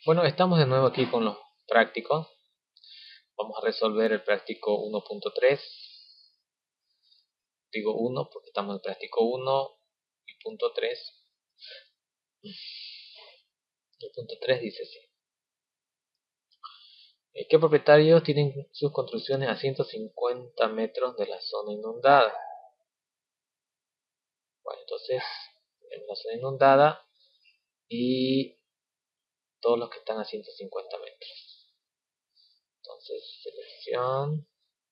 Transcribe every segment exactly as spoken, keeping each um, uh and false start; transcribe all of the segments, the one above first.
Bueno, estamos de nuevo aquí con los prácticos. Vamos a resolver el práctico uno punto tres. Digo uno porque estamos en el práctico uno y punto tres. El punto tres dice así. ¿Qué propietarios tienen sus construcciones a ciento cincuenta metros de la zona inundada? Bueno, entonces tenemos la zona inundada y todos los que están a ciento cincuenta metros. Entonces, selección.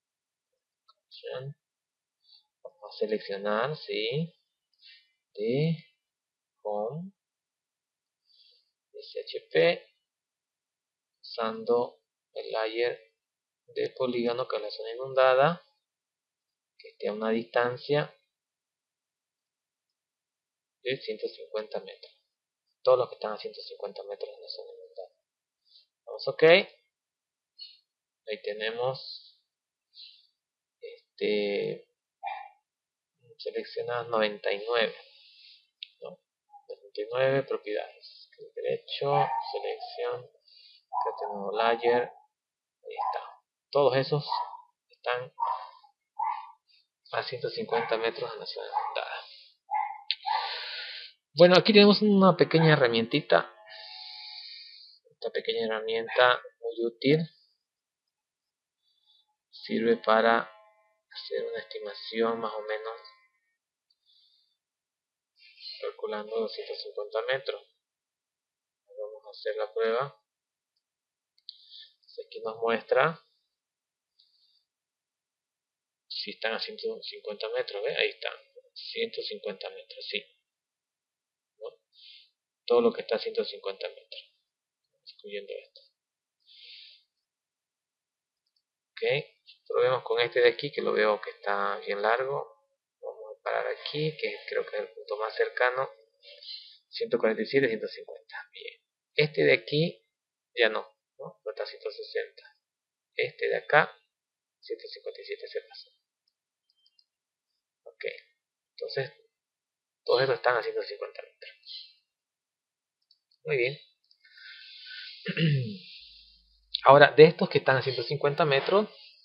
Vamos a seleccionar, sí, de Home, S H P, usando el layer de polígono que es la zona inundada, que esté a una distancia de ciento cincuenta metros. Todos los que están a ciento cincuenta metros en la zona inundada. Vamos OK. Ahí tenemos este seleccionadas noventa y nueve, ¿no? noventa y nueve propiedades. Clic derecho, selección, acá tenemos layer, ahí está. Todos esos están a ciento cincuenta metros en la zona inundada. Bueno, aquí tenemos una pequeña herramientita. Esta pequeña herramienta muy útil. Sirve para hacer una estimación más o menos calculando doscientos cincuenta metros. Vamos a hacer la prueba. Aquí nos muestra si están a ciento cincuenta metros. ¿Ve? Ahí están, ciento cincuenta metros, sí, ¿no? Todo lo que está a ciento cincuenta metros, excluyendo esto. Ok, probemos con este de aquí, que lo veo que está bien largo. Vamos a parar aquí, que creo que es el punto más cercano. ciento cuarenta y siete, ciento cincuenta. Bien. Este de aquí ya no, ¿no? No está a ciento sesenta. Este de acá, ciento cincuenta y siete se pasó. Ok, entonces todos estos están a ciento cincuenta metros. Muy bien. Ahora, de estos que están a ciento cincuenta metros,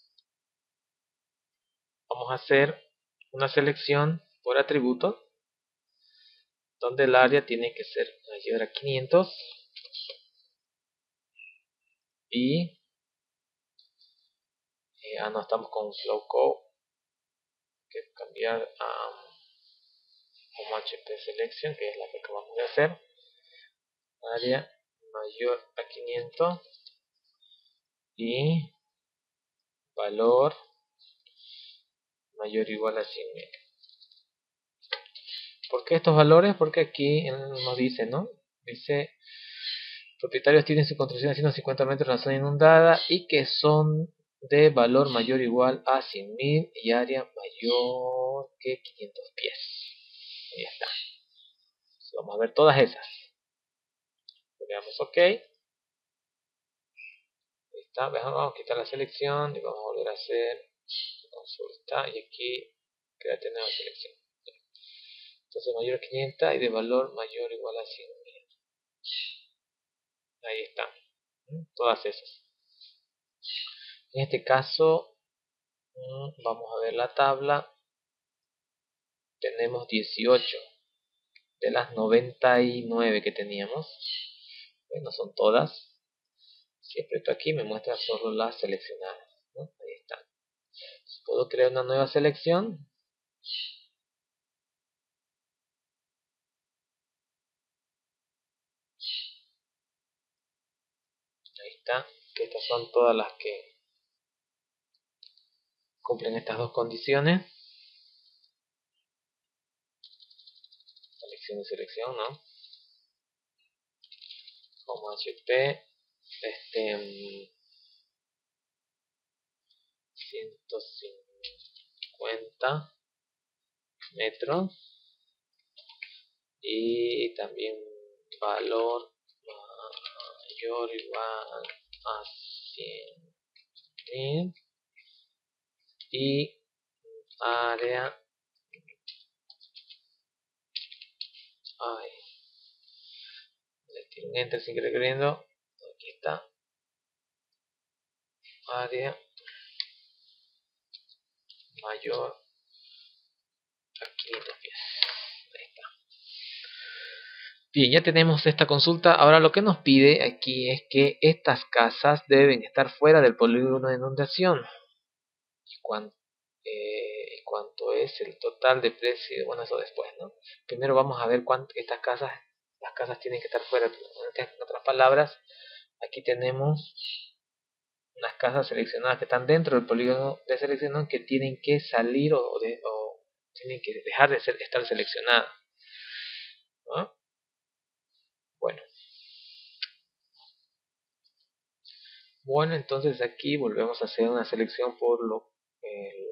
vamos a hacer una selección por atributo, donde el área tiene que ser mayor a quinientos y eh, ah no, estamos con flow code, que cambiar a um, H P selection, que es la que acabamos de hacer. Área mayor a quinientos y valor mayor o igual a cien mil. ¿Por qué estos valores? Porque aquí nos dice, ¿no? Dice, propietarios tienen su construcción a ciento cincuenta metros en la zona inundada y que son de valor mayor o igual a cien mil y área mayor que quinientos pies. Ahí está. Entonces, vamos a ver todas esas. Le damos OK. Ahí está. Vamos a quitar la selección y vamos a volver a hacer consulta. Y aquí queda tener la selección. Entonces mayor a quinientos y de valor mayor o igual a cien mil. Ahí están. Todas esas. En este caso, vamos a ver la tabla. Tenemos dieciocho de las noventa y nueve que teníamos. No son todas. Siempre esto aquí me muestra solo las seleccionadas, ¿no? Ahí están. Puedo crear una nueva selección. Ahí está. Que estas son todas las que cumplen estas dos condiciones. Selección y selección, ¿no? Como H P. Este... ciento cincuenta metros. Y también valor mayor o igual a cien mil y área ay le tiro un enter sin querer queriendo está. Área mayor a quinientos pies. Ahí está. Bien, ya tenemos esta consulta. Ahora lo que nos pide aquí es que estas casas deben estar fuera del polígono de inundación. ¿Y cuánto, eh, cuánto es el total de precio? Bueno, eso después, ¿no? Primero vamos a ver cuánto estas casas, las casas tienen que estar fuera. En otras palabras, aquí tenemos unas casas seleccionadas que están dentro del polígono de selección que tienen que salir o, de, o tienen que dejar de ser, estar seleccionadas, ¿no? Bueno. Bueno, entonces aquí volvemos a hacer una selección por lo el,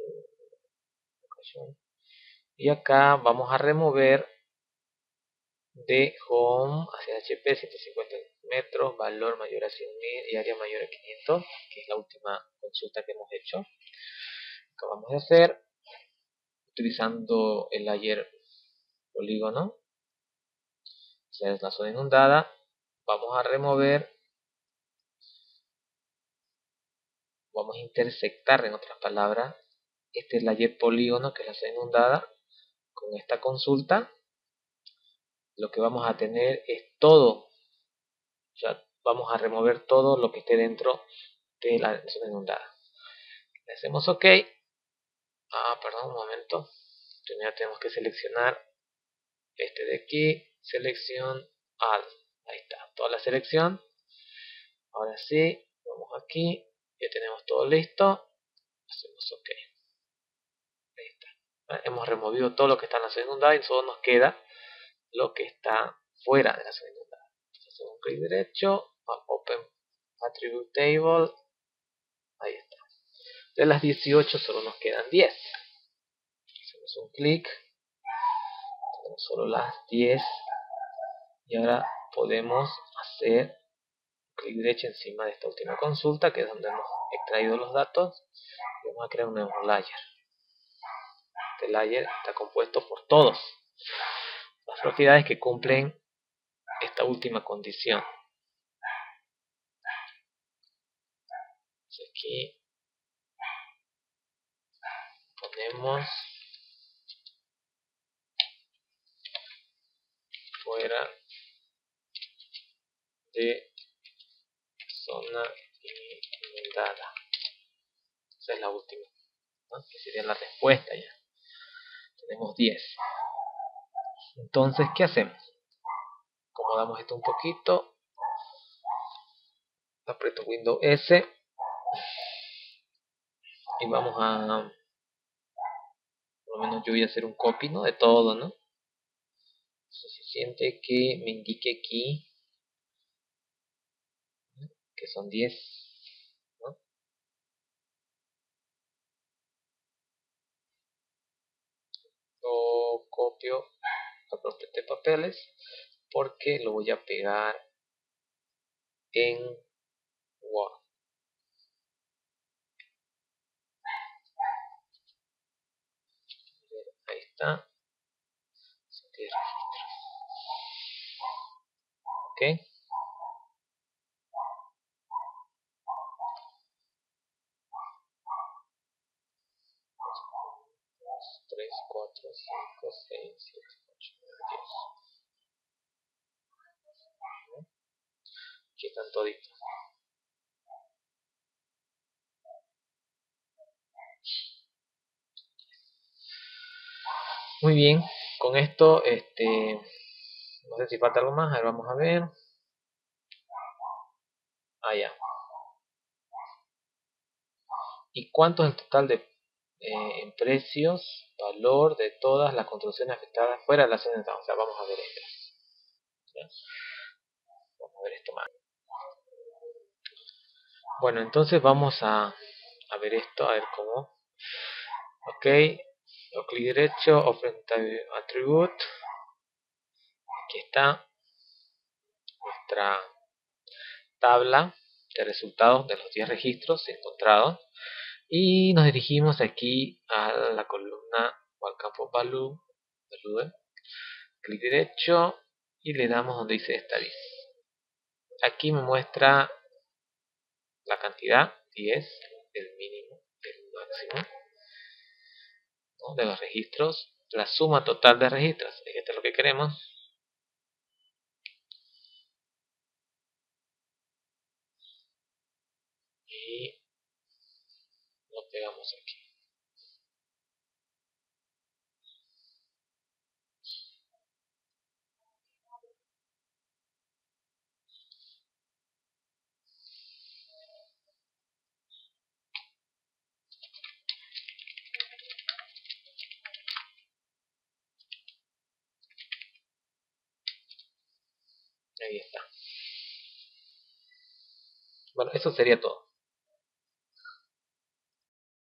y acá vamos a remover de home hacia H P ciento cincuenta metros, valor mayor a cien mil y área mayor a quinientos, que es la última consulta que hemos hecho. Acabamos de hacer utilizando el layer polígono, esa es la zona inundada. Vamos a remover, vamos a intersectar, en otras palabras, este layer polígono, que es la zona inundada, con esta consulta. Lo que vamos a tener es todo, o sea, vamos a remover todo lo que esté dentro de la zona inundada. Le hacemos OK. Ah, perdón, un momento. Primero tenemos que seleccionar este de aquí, selección All. Ahí está, toda la selección. Ahora sí, vamos aquí, ya tenemos todo listo. Hacemos OK. Ahí está. ¿Vale? Hemos removido todo lo que está en la zona inundada y solo nos queda lo que está fuera de la zona inundada. Entonces hacemos un clic derecho, Open Attribute Table. Ahí está. De las dieciocho solo nos quedan diez. Hacemos un clic, tenemos solo las diez. Y ahora podemos hacer clic derecho encima de esta última consulta, que es donde hemos extraído los datos, y vamos a crear un nuevo layer. Este layer está compuesto por todas las propiedades que cumplen esta última condición. Entonces aquí ponemos fuera de zona inundada. Esa es la última, ¿no? Que sería la respuesta ya. Tenemos diez. Entonces, ¿qué hacemos? Acomodamos esto un poquito. Aprieto Windows S. Y vamos a... Por lo menos yo voy a hacer un copy, ¿no? De todo, ¿no? Suficiente que me indique aquí que son diez, ¿no? Lo copio a propiedad de papeles porque lo voy a pegar en Word. Ahí está. Ok. tres, cuatro, cinco, seis, siete, ocho, nueve, diez. Aquí están toditos. Muy bien. Con esto, este, no sé si falta algo más. A ver, vamos a ver. Ah, ya. ¿Y cuánto es el total de eh, en precios, valor de todas las construcciones afectadas fuera de la zona de... O sea, vamos a ver esto. ¿Ya? Vamos a ver esto más. Bueno, entonces vamos a, a ver esto, a ver cómo. Ok, o clic derecho, Open Attribute. Aquí está nuestra tabla de resultados de los diez registros encontrados. Y nos dirigimos aquí a la columna o al campo Value. Value. Clic derecho y le damos donde dice Studies. Aquí me muestra la cantidad, diez, el mínimo, el máximo, ¿no?, de los registros, la suma total de registros, esto es lo que queremos, y lo pegamos aquí. Ahí está. Bueno, eso sería todo.